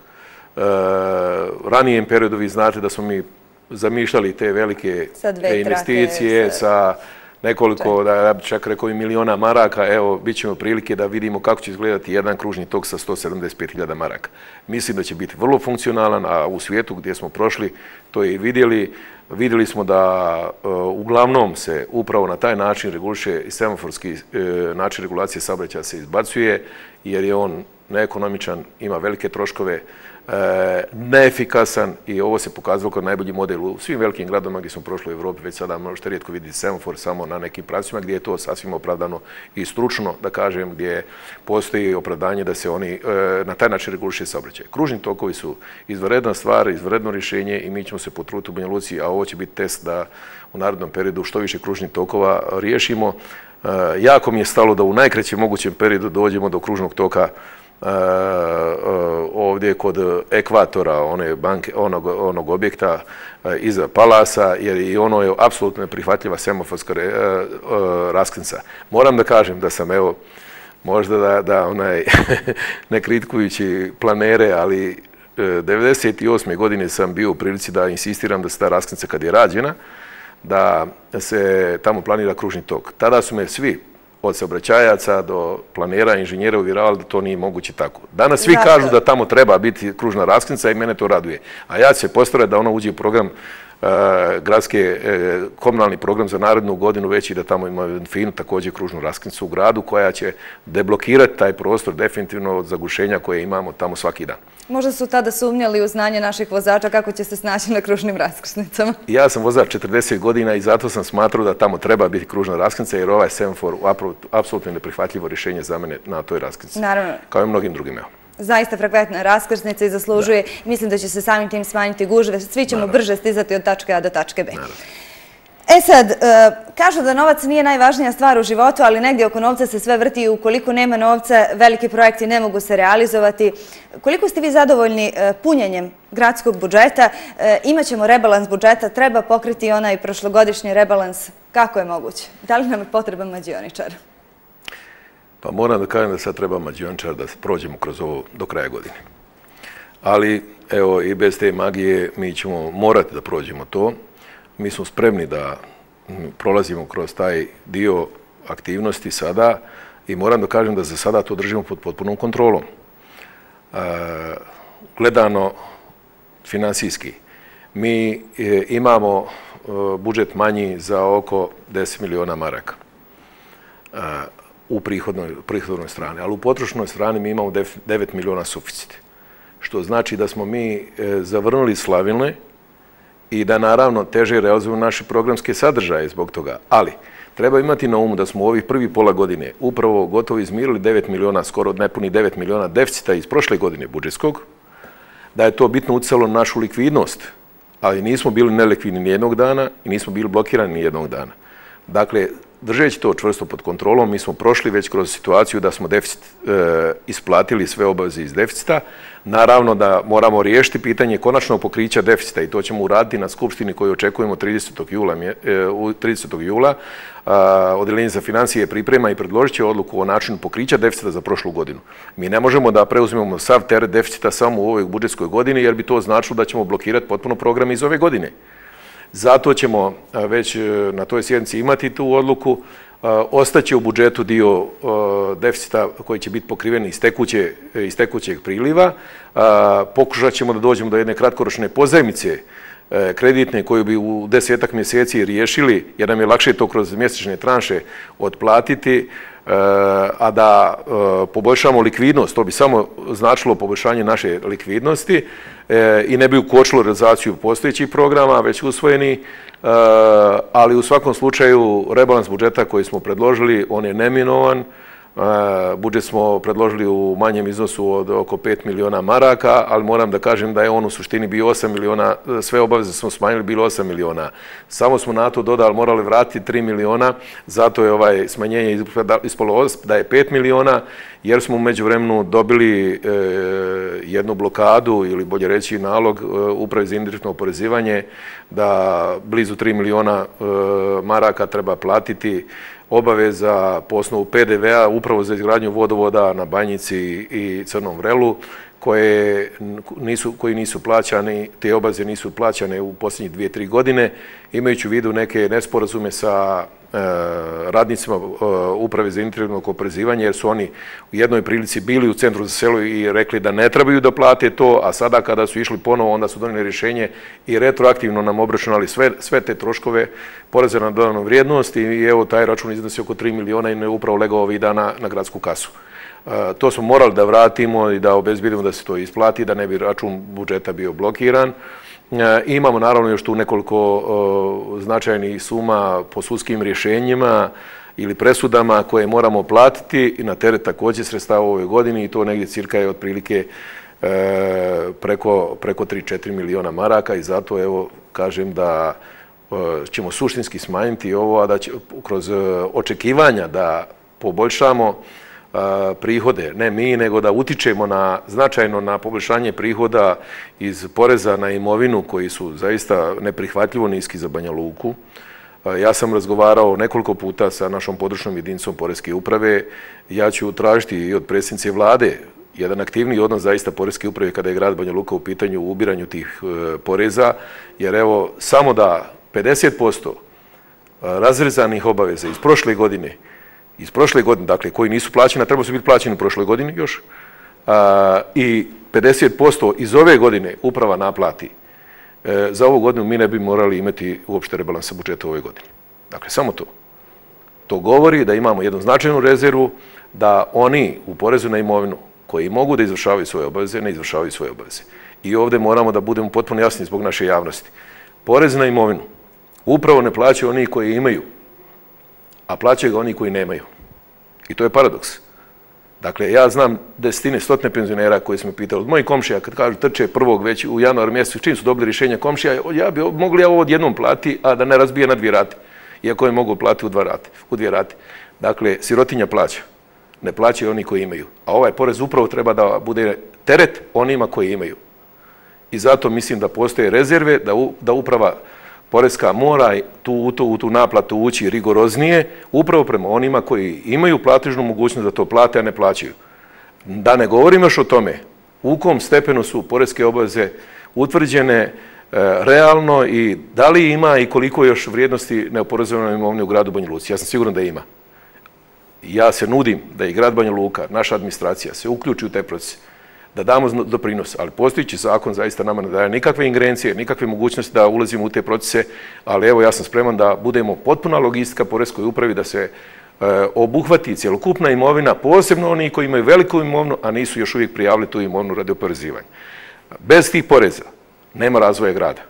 Ranijem periodu vi znate da smo mi zamišljali te velike te investicije sa nekoliko, da ja bih čak rekao i miliona maraka. Evo, bit ćemo prilike da vidimo kako će izgledati jedan kružni tok sa sto sedamdeset pet hiljada maraka. Mislim da će biti vrlo funkcionalan, a u svijetu gdje smo prošli to i vidjeli. Vidjeli smo da uh, uglavnom se upravo na taj način reguliše i semaforski uh, način regulacije saobraćaja se izbacuje, jer je on neekonomičan, ima velike troškove, uh, neefikasan i ovo se pokazalo kao najbolji model u svim velikim gradovima gdje smo prošli u Evropi. Već sada možete rijetko vidjeti semafor samo na nekim pravcima gdje je to sasvim opravdano i stručno, da kažem, gdje postoji opravdanje da se oni uh, na taj način reguliše saobraćaj. Kružni tokovi su izvanredna stvar, izvanredno rješenje i mi ćemo se potruditi u Banja Luci, a ovo će biti test da u narednom periodu što više kružnih tokova riješimo. Uh, jako mi je stalo da u najkraćem mogućem periodu dođemo do kružnog toka uh, uh, ovdje kod ekvatora one banke, onog, onog objekta uh, iza Palasa, jer i ono je apsolutno neprihvatljiva semaforska uh, uh, raskrsnica. Moram da kažem da sam, evo, možda da, da onaj ne kritikujući planere, ali devedeset osme godine sam bio u prilici da insistiram da se ta raskrsnica kad je rađena, da se tamo planira kružni tok. Tada su me svi, od saobraćajaca do planera, inženjera, uvjeravali da to nije moguće tako. Danas svi kažu da tamo treba biti kružna raskrsnica i mene to raduje. A ja ću se postarati da ona uđe u program gradske, komunalni program za narednu godinu već i da tamo ima finu također kružnu raskrsnicu u gradu koja će deblokirati taj prostor definitivno od zagušenja koje imamo tamo svaki dan. Možda su tada sumnjali u znanje naših vozača kako će se snaći na kružnim raskrsnicama. Ja sam vozač četrdeset godina i zato sam smatrao da tamo treba biti kružna raskrsnica jer ovaj semafor apsolutno neprihvatljivo rješenje za mene na toj raskrsnici. Naravno. Kao i mnogim drugim. Zaista frekventna raskrsnica i zaslužuje. Mislim da će se samim tim smanjiti gužve. Svi ćemo brže stizati od tačke A do tačke B. E sad, kažu da novac nije najvažnija stvar u životu, ali negdje oko novca se sve vrti i ukoliko nema novca, veliki projekti ne mogu se realizovati. Koliko ste vi zadovoljni punjenjem gradskog budžeta? Imaćemo rebalans budžeta, treba pokriti onaj prošlogodišnji rebalans. Kako je moguće? Da li nam je potreban mađioničar? Pa moram da kažem da sad treba mađioničar da prođemo kroz ovo do kraja godine. Ali, evo, i bez te magije mi ćemo morati da prođemo to. Mi smo spremni da prolazimo kroz taj dio aktivnosti sada i moram da kažem da za sada to držimo pod potpunom kontrolom. E, gledano finansijski, mi e, imamo e, budžet manji za oko deset miliona maraka e, u prihodnoj, prihodnoj strani, ali u potrošnoj strani mi imamo devet miliona suficit, što znači da smo mi e, zavrnuli slavilne i da naravno teže realizujemo naše programske sadržaje zbog toga. Ali treba imati na umu da smo u ovih prvi pola godine upravo gotovo izmirili devet miliona, skoro nepuni devet miliona deficita iz prošle godine budžetskog, da je to bitno utjecalo na našu likvidnost, ali nismo bili nelikvidni ni jednog dana i nismo bili blokirani ni jednog dana. Dakle, držeći to čvrsto pod kontrolom, mi smo prošli već kroz situaciju da smo deficit e, isplatili sve obaveze iz deficita. Naravno da moramo riješiti pitanje konačnog pokrića deficita i to ćemo uraditi na skupštini koju očekujemo tridesetog jula. tridesetog jula Odeljenje za financije priprema i predložit će odluku o načinu pokrića deficita za prošlu godinu. Mi ne možemo da preuzmemo sav teret deficita samo u ovoj budžetskoj godini jer bi to značilo da ćemo blokirati potpuno program iz ove godine. Zato ćemo već na toj sjednici imati tu odluku. Ostaće u budžetu dio deficita koji će biti pokriven iz, tekuće, iz tekućeg priliva. Pokušat ćemo da dođemo do jedne kratkoročne pozajmice kreditne koju bi u desetak mjeseci riješili, jer nam je lakše to kroz mjesečne tranše otplatiti, a da poboljšamo likvidnost, to bi samo značilo poboljšanje naše likvidnosti i ne bi ukočilo realizaciju postojećih programa, već usvojeni, ali u svakom slučaju rebalans budžeta koji smo predložili, on je neminovan. Budžet smo predložili u manjem iznosu od oko pet miliona maraka, ali moram da kažem da je on u suštini bio osam miliona, sve obaveze smo smanjili, bilo osam miliona. Samo smo na to dodali, morali vratiti tri miliona, zato je ovaj smanjenje ispalo da je pet miliona, jer smo u međuvremenu dobili jednu blokadu ili bolje reći nalog Upravi za indirektno oporezivanje da blizu tri miliona maraka treba platiti obaveza po osnovu P D V-a upravo za izgradnju vodovoda na Banjici i Crnom Vrelu, koje nisu, koji nisu plaćani, te obaveze nisu plaćane u posljednjih dvije, tri godine, imajući u vidu neke nesporazume sa e, radnicima e, Uprave za indirektno oporezivanje, jer su oni u jednoj prilici bili u centru za selo i rekli da ne trebaju da plate to, a sada kada su išli ponovo, onda su donijeli rješenje i retroaktivno nam obračunali sve, sve te troškove poreza na dodanu vrijednost i evo taj račun iznosi oko tri miliona i ne upravo legao ovih dana na gradsku kasu. To smo morali da vratimo i da obezbedimo da se to isplati, da ne bi račun budžeta bio blokiran. Imamo naravno još tu nekoliko značajnih suma po sudskim rješenjima ili presudama koje moramo platiti i na teret također sredstava u ovoj godini i to negdje cirka je otprilike preko, preko tri do četiri miliona maraka i zato evo kažem da ćemo suštinski smanjiti ovo, a da će kroz očekivanja da poboljšamo prihode, ne mi, nego da utičemo na, značajno na poboljšanje prihoda iz poreza na imovinu koji su zaista neprihvatljivo niski za Banja Luku. Ja sam razgovarao nekoliko puta sa našom područnom jedinicom Poreske uprave. Ja ću tražiti i od predsjednice vlade jedan aktivniji odnos zaista Poreske uprave kada je grad Banja Luka u pitanju u ubiranju tih poreza, jer evo samo da pedeset posto razrezanih obaveza iz prošle godine iz prošle godine, dakle, koji nisu plaćeni, a trebali su biti plaćeni u prošloj godini još, a, i pedeset posto iz ove godine uprava naplati. E, za ovu godinu mi ne bi morali imati uopšte rebalansa budžeta u ovoj godini. Dakle, samo to. To govori da imamo jednu značajnu rezervu, da oni u porezu na imovinu koji mogu da izvršavaju svoje obaveze, ne izvršavaju svoje obaveze. I ovdje moramo da budemo potpuno jasni zbog naše javnosti. Porez na imovinu upravo ne plaćaju oni koji imaju, a plaćaju ga oni koji nemaju. I to je paradoks. Dakle, ja znam desetine, stotine penzionera koji su me pitali od mojih komšija, kad kažu trče prvog već u januaru mjesecu, čim su dobili rješenje komšija, ja bi mogli ja ovo odjednom plati, a da ne razbije na dvije rate. Iako je mogu plati u, dva rate, u dvije rate. Dakle, sirotinja plaća. Ne plaćaju oni koji imaju. A ovaj porez upravo treba da bude teret onima koji imaju. I zato mislim da postoje rezerve, da, u, da uprava Poreska mora tu, u, tu, u tu naplatu ući rigoroznije, upravo prema onima koji imaju platežnu mogućnost da to plate, a ne plaćaju. Da ne govorim još o tome, u kom stepenu su poreske obaveze utvrđene e, realno i da li ima i koliko još vrijednosti neoporezovane imovine u gradu Banja Luci. Ja sam siguran da ima. Ja se nudim da i grad Banja Luka, naša administracija, se uključi u taj proces, da damo doprinos, ali postojići zakon zaista nama ne daje nikakve ingerencije, nikakve mogućnosti da ulazimo u te procese, ali evo ja sam spreman da budemo potpuna logistika Poreskoj upravi, da se e, obuhvati cjelokupna imovina, posebno oni koji imaju veliku imovinu, a nisu još uvijek prijavili tu imovinu radi oporezivanja. Bez tih poreza nema razvoja grada.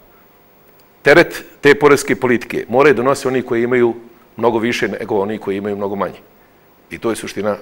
Teret te poreske politike moraju donositi oni koji imaju mnogo više nego oni koji imaju mnogo manje. I to je suština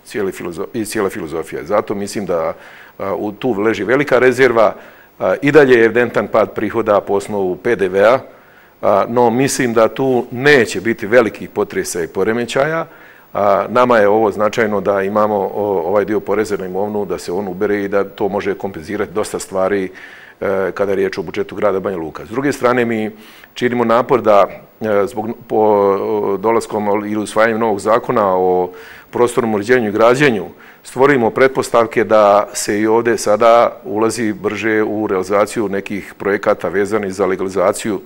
i cijela filozofija. Zato mislim da u tu leži velika rezerva. I dalje je evidentan pad prihoda po osnovu P D V-a, no mislim da tu neće biti velikih potresa i poremećaja. Nama je ovo značajno da imamo ovaj dio poreza na imovinu, da se on ubere i da to može kompenzirati dosta stvari kada je riječ o budžetu grada Banja Luka. S druge strane, mi činimo napor da zbog dolaskom ili usvajanjem novog zakona o prostornom uređenju i građenju stvorimo pretpostavke da se i ovdje sada ulazi brže u realizaciju nekih projekata vezanih za legalizaciju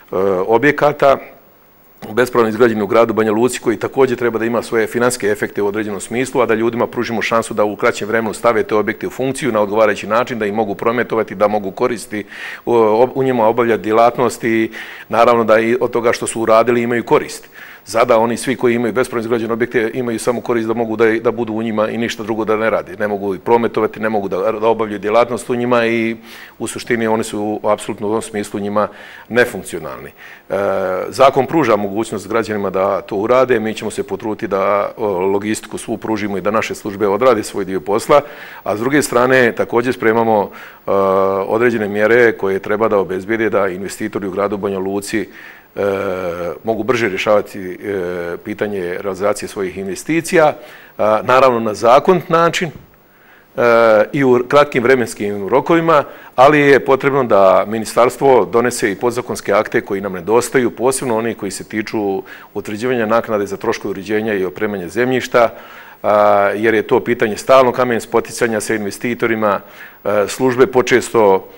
objekata bespravno izgrađeni u gradu Banja Luci, koji također treba da ima svoje financijske efekte u određenom smislu, a da ljudima pružimo šansu da u kraćem vremenu stave te objekte u funkciju na odgovarajući način, da ih mogu prometovati, da mogu koristiti, u njima obavljati djelatnosti, naravno da i od toga što su uradili imaju korist. Zada oni svi koji imaju bespravno izgrađene objekte imaju samo korist da mogu da, da budu u njima i ništa drugo da ne radi. Ne mogu i prometovati, ne mogu da, da obavljaju djelatnost u njima i u suštini oni su apsolutno u tom smislu njima nefunkcionalni. E, zakon pruža mogućnost građanima da to urade, mi ćemo se potruditi da o, logistiku svu pružimo i da naše službe odrade svoj dio posla, a s druge strane također spremamo e, određene mjere koje treba da obezbijede da investitori u gradu Banja Luci E, mogu brže rješavati e, pitanje realizacije svojih investicija, a, naravno na zakonit način e, i u kratkim vremenskim rokovima, ali je potrebno da ministarstvo donese i podzakonske akte koji nam nedostaju, posebno oni koji se tiču utvrđivanja naknade za troškove uređenja i opremanja zemljišta, a, jer je to pitanje stalnog kamen spoticanja sa investitorima, a, službe počesto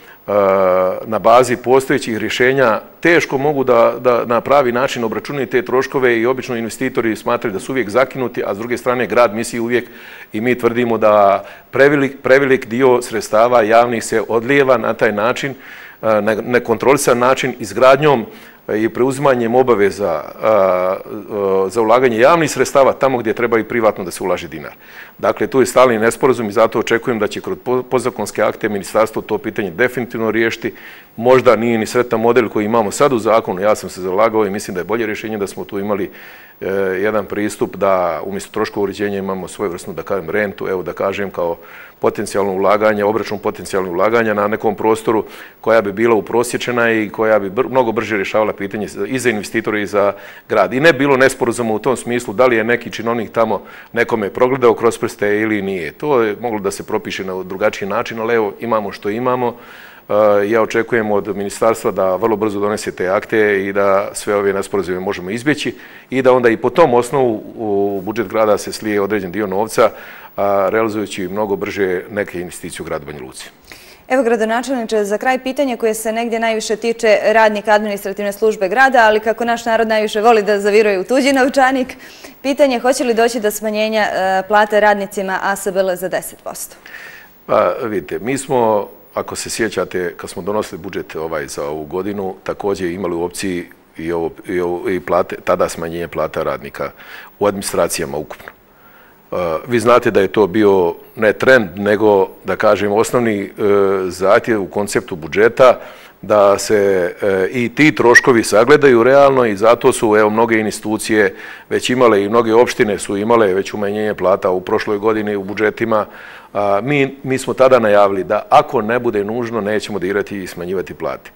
na bazi postojećih rješenja teško mogu da, da na pravi način obračunaju te troškove i obično investitori smatraju da su uvijek zakinuti, a s druge strane grad misli uvijek i mi tvrdimo da prevelik, prevelik dio sredstava javnih se odlijeva na taj način, na nekontrolisan način, izgradnjom i preuzimanjem obaveza za ulaganje javnih sredstava tamo gdje treba i privatno da se ulaže dinar. Dakle, tu je stalni nesporazum i zato očekujem da će kroz podzakonske akte ministarstvo to pitanje definitivno riješiti. Možda nije ni sretan model koji imamo sad u zakonu, ja sam se zalagao i mislim da je bolje rješenje da smo tu imali jedan pristup da umjesto troškova uređenja imamo svojevrsnu, da kažem, rentu, evo da kažem kao potencijalno ulaganje, obračun potencijalnog ulaganja na nekom prostoru koja bi bila uprosječena i koja bi br mnogo brže rješavala pitanje i za investitore i za grad. I ne bilo nesporazuma u tom smislu da li je neki činovnik tamo nekome progledao kroz prste ili nije. To je moglo da se propiše na drugačiji način, ali evo imamo što imamo. Ja očekujem od ministarstva da vrlo brzo donese te akte i da sve ove nesporazume možemo izbjeći i da onda i po tom osnovu u budžet grada se slije određen dio novca, realizujući mnogo brže neke investicije u gradu Banja Luci. Evo, gradonačelniče, za kraj pitanje koje se negdje najviše tiče radnika administrativne službe grada, ali kako naš narod najviše voli da zaviruje u tuđi novčanik, pitanje hoće li doći do smanjenja plate radnicima A S B L za deset posto? Pa vidite, mi smo, ako se sjećate, kad smo donosili budžet ovaj za ovu godinu, također imali u opciji i, ovo, i, ovo, i plate, tada smanjenje plata radnika u administracijama ukupno. Uh, vi znate da je to bio ne trend, nego, da kažem, osnovni uh, zahtjev u konceptu budžeta da se uh, i ti troškovi sagledaju realno i zato su, evo, mnoge institucije već imale i mnoge opštine su imale već umanjenje plata u prošloj godini u budžetima. Uh, mi, mi smo tada najavili da ako ne bude nužno nećemo dirati i smanjivati plate.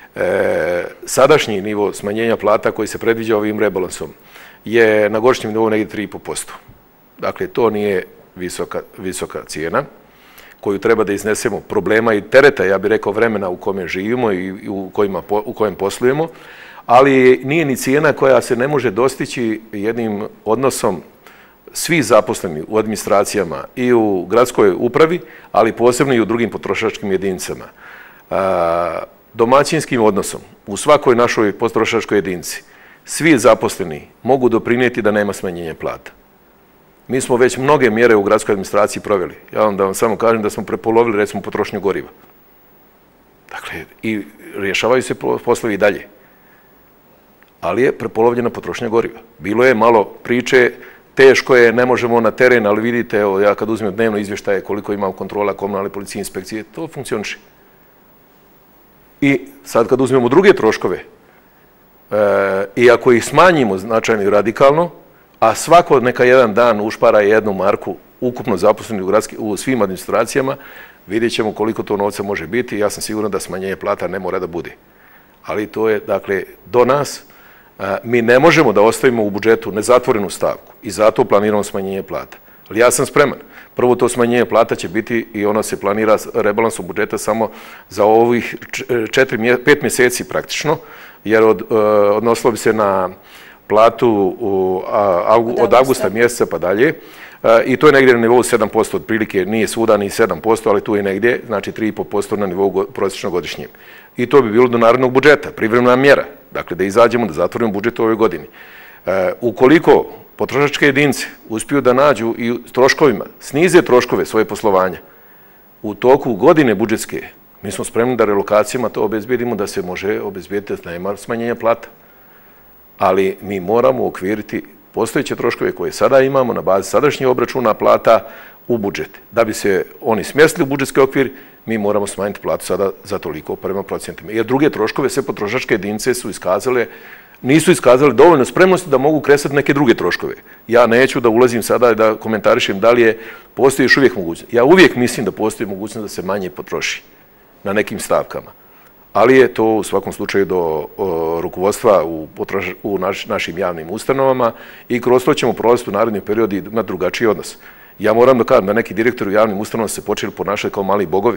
E, sadašnji nivo smanjenja plata koji se predviđa ovim rebalansom je na godišnjem nivou negdje tri i pol posto. Dakle, to nije visoka, visoka cijena koju treba da iznesemo problema i tereta, ja bih rekao, vremena u kome živimo i u, kojima, u kojem poslujemo, ali nije ni cijena koja se ne može dostići jednim odnosom svi zaposleni u administracijama i u gradskoj upravi, ali posebno i u drugim potrošačkim jedinicama. A, domaćinskim odnosom u svakoj našoj potrošačkoj jedinici svi zaposleni mogu doprinijeti da nema smanjenja plata. Mi smo već mnoge mjere u gradskoj administraciji proveli. Ja vam da vam samo kažem da smo prepolovili, recimo, potrošnju goriva. Dakle, i rješavaju se poslovi i dalje. Ali je prepolovljena potrošnja goriva. Bilo je malo priče, teško je, ne možemo na teren, ali vidite, evo, ja kad uzmem dnevno izvještaje koliko imam kontrola komunalne policije, inspekcije, to funkcioniše. I sad kad uzmemo druge troškove, e, i ako ih smanjimo značajno i radikalno, a svako neka jedan dan ušpara jednu marku ukupno zaposleni u, gradski, u svim administracijama, vidjet ćemo koliko to novca može biti. Ja sam siguran da smanjenje plata ne mora da bude. ali to je, dakle, do nas. Mi ne možemo da ostavimo u budžetu nezatvorenu stavku i zato planiramo smanjenje plata. Ali ja sam spreman. Prvo, to smanjenje plata će biti i ono se planira rebalansom budžeta samo za ovih četiri, pet mjeseci praktično, jer od, odnosilo bi se na platu u, a, od avgusta mjeseca pa dalje. I to je negdje na nivou sedam posto, otprilike nije svuda ni sedam posto, ali tu je negdje, znači tri i pol posto na nivou prosječnog godišnjeg. I to bi bilo do narednog budžeta, privremena mjera, dakle da izađemo, da zatvorimo budžet u ovoj godini. E, ukoliko potrošačke jedinice uspiju da nađu i troškovima, snize troškove svoje poslovanja, u toku godine budžetske, mi smo spremni da relokacijama to obezbijedimo, da se može obezbijediti da nema smanjenja plata. Ali mi moramo okviriti postojeće troškove koje sada imamo na bazi sadašnjih obračuna plata u budžet. Da bi se oni smjestili u budžetski okvir, mi moramo smanjiti platu sada za toliko prema procentima. Jer druge troškove sve potrošačke jedinice su iskazale, nisu iskazale dovoljno spremnosti da mogu kresati neke druge troškove. Ja neću da ulazim sada i da komentarišem da li je, postoji još uvijek mogućnost. Ja uvijek mislim da postoji mogućnost da se manje potroši na nekim stavkama. Ali je to u svakom slučaju do o, rukovodstva u, u naš, našim javnim ustanovama i kroz to ćemo provesti u narednim periodi imati drugačiji odnos. Ja moram da kažem da neki direktori u javnim ustanovama se počeli ponašati kao mali bogovi.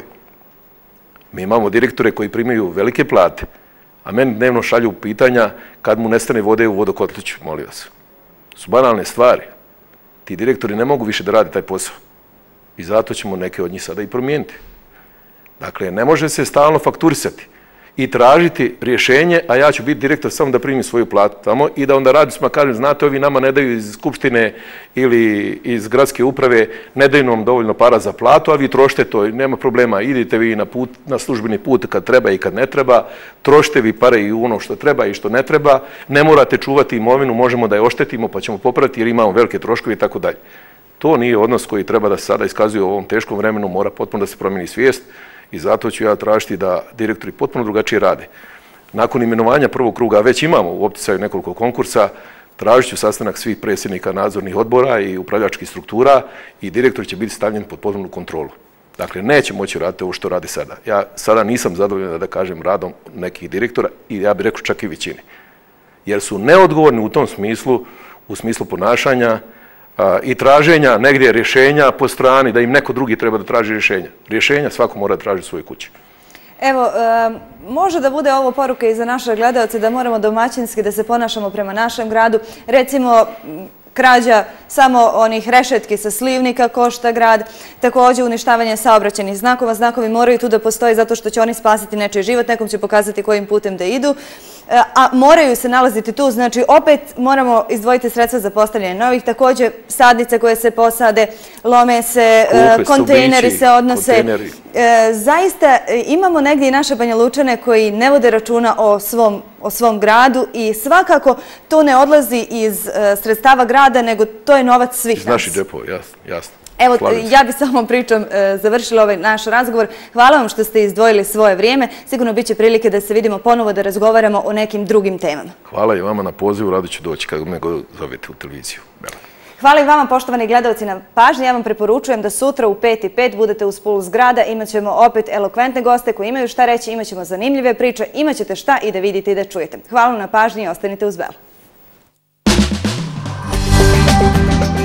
Mi imamo direktore koji primaju velike plate, a meni dnevno šalju pitanja kad mu nestane vode u vodokotliću, molim vas. Su banalne stvari. Ti direktori ne mogu više da rade taj posao. I zato ćemo neke od njih sada i promijeniti. Dakle, ne može se stalno fakturisati i tražiti rješenje, a ja ću biti direktor samo da primim svoju platu tamo i da onda radnicima kažem, znate, ovi nama ne daju iz skupštine ili iz gradske uprave, ne daju nam dovoljno para za platu, a vi trošite to, nema problema, idite vi na, put, na službeni put kad treba i kad ne treba, trošite vi pare i u ono što treba i što ne treba, ne morate čuvati imovinu, možemo da je oštetimo pa ćemo popraviti jer imamo velike troškove i tako dalje. To nije odnos koji treba da se sada iskazuje u ovom teškom vremenu, mora potpuno da se promijeni svijest. I zato ću ja tražiti da direktori potpuno drugačije rade. Nakon imenovanja prvog kruga, već imamo u opticaju nekoliko konkursa, tražit ću sastanak svih predsjednika nadzornih odbora i upravljačkih struktura i direktor će biti stavljen pod potpunu kontrolu. Dakle, neće moći raditi ovo što radi sada. Ja sada nisam zadovoljan da kažem radom nekih direktora i ja bih rekao čak i većine. Jer su neodgovorni u tom smislu, u smislu ponašanja, i traženja negdje rješenja po strani, da im neko drugi treba da traži rješenja. Rješenja svako mora da traži u svojoj kući. Evo, može da bude ovo poruka i za naše gledalce da moramo domaćinski da se ponašamo prema našem gradu. Recimo, krađa samo onih rešetki sa slivnika košta grad, također uništavanje saobraćajnih znakova. Znakovi moraju tu da postoji zato što će oni spasiti nečiji život, nekom će pokazati kojim putem da idu, a moraju se nalaziti tu, znači opet moramo izdvojiti sredstva za postavljanje novih, također sadnice koje se posade, lome se, kontejneri se odnose. Zaista imamo negdje i naše Banja Lučane koji ne vode računa o svom, o svom gradu i svakako to ne odlazi iz sredstava grada, nego to je novac svih nas. Iz naših džepova, jasno, jasno. Evo, ja bih sa ovom pričom završila ovaj naš razgovor. Hvala vam što ste izdvojili svoje vrijeme. Sigurno bit će prilike da se vidimo ponovo, da razgovaramo o nekim drugim temama. Hvala i vama na pozivu, rado ću doći kako me god zovete u televiziju. Hvala i vama, poštovani gledalci, na pažnji. Ja vam preporučujem da sutra u pet i pet budete uz Puls grada. Imaćemo opet elokventne goste koji imaju šta reći, imaćemo zanimljive priče, imaćete šta i da vidite i da čujete. Hvala na pažnji i ostanite uz Bel.